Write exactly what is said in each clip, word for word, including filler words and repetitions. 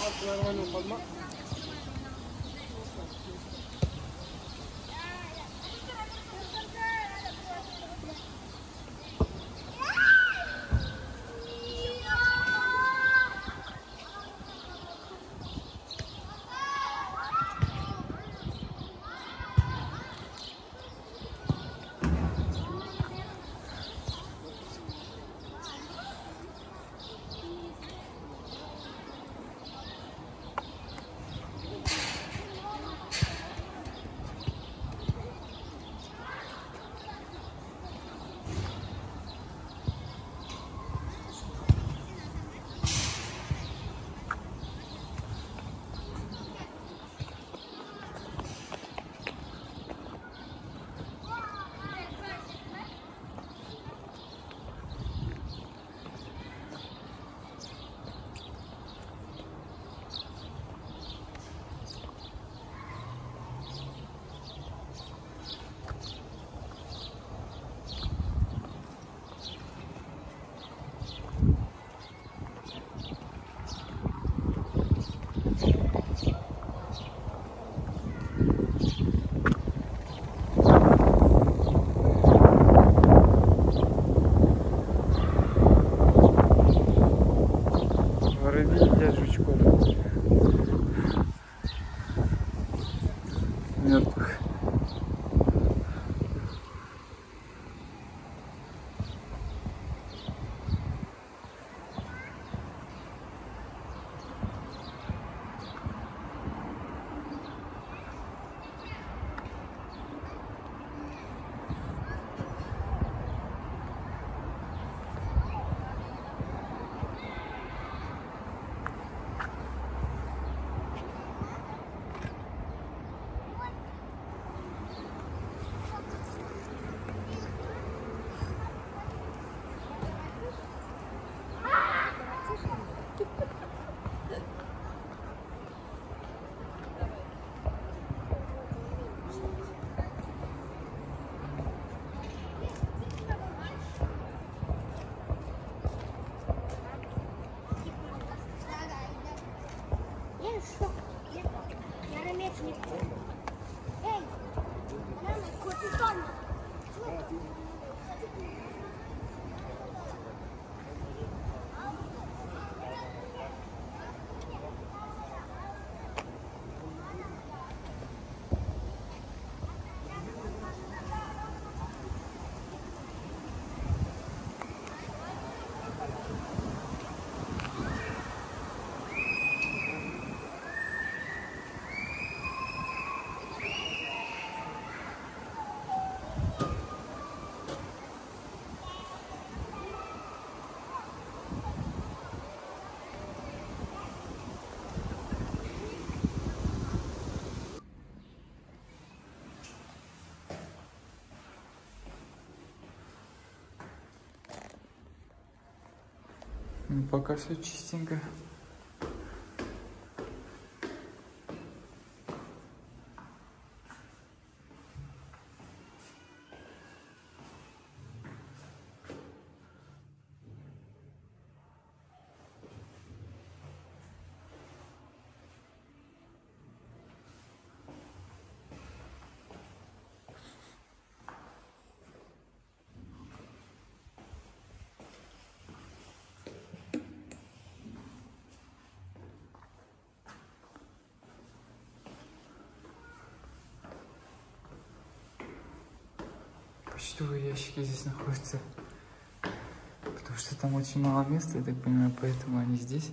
Мертвых. Ну, пока все чистенько. Почтовые ящики здесь находятся, потому что там очень мало места, я так понимаю, поэтому они здесь.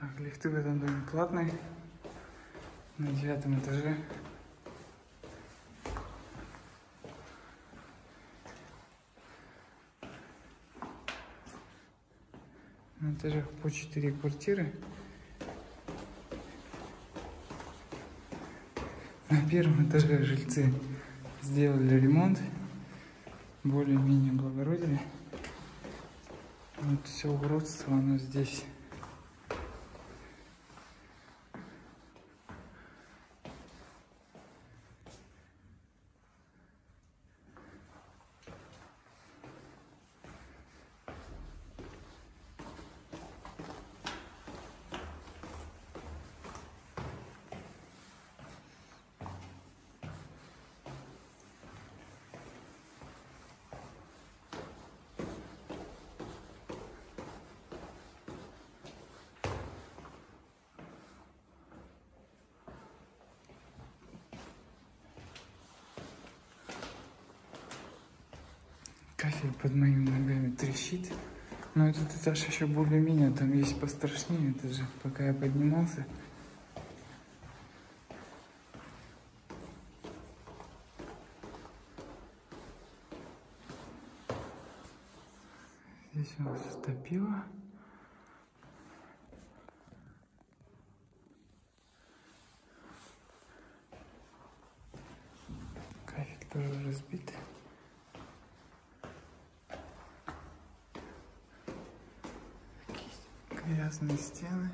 Так, лифты в этом доме платные. На девятом этаже. На этажах по четыре квартиры. На первом этаже жильцы сделали ремонт, более-менее облагородили. Вот все уродство, оно здесь. Кафель под моими ногами трещит. Но этот этаж еще более-менее, там есть пострашнее этажи, пока я поднимался. Здесь у нас топило. Кафель тоже разбит. Грязные стены.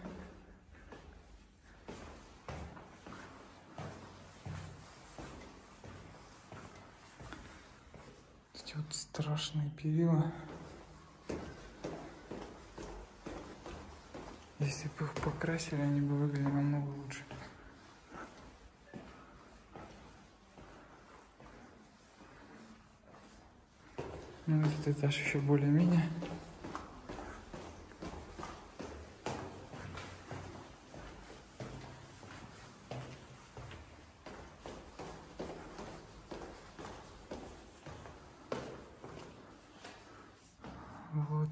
Эти вот страшные перила. Если бы их покрасили, они бы выглядели намного лучше. Ну, этот этаж еще более-менее. Вот.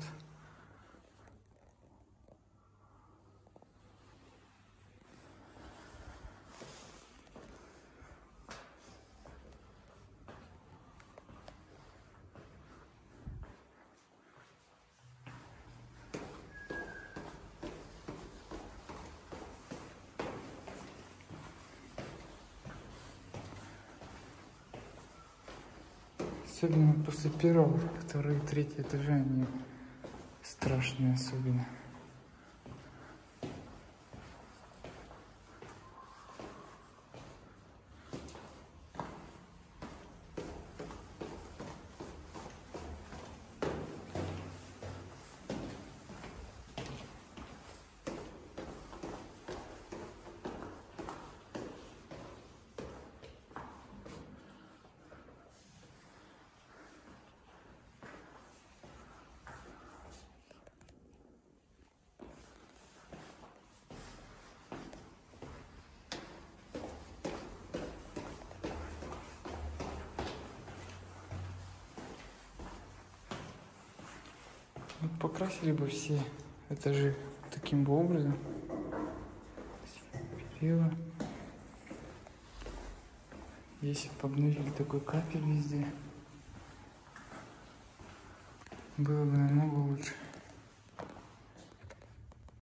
Особенно после первого, второй, третий этажа они страшные особенно. Вот покрасили бы все этажи таким бы образом. Перила. Если бы обновили такой кафель везде, было бы намного лучше.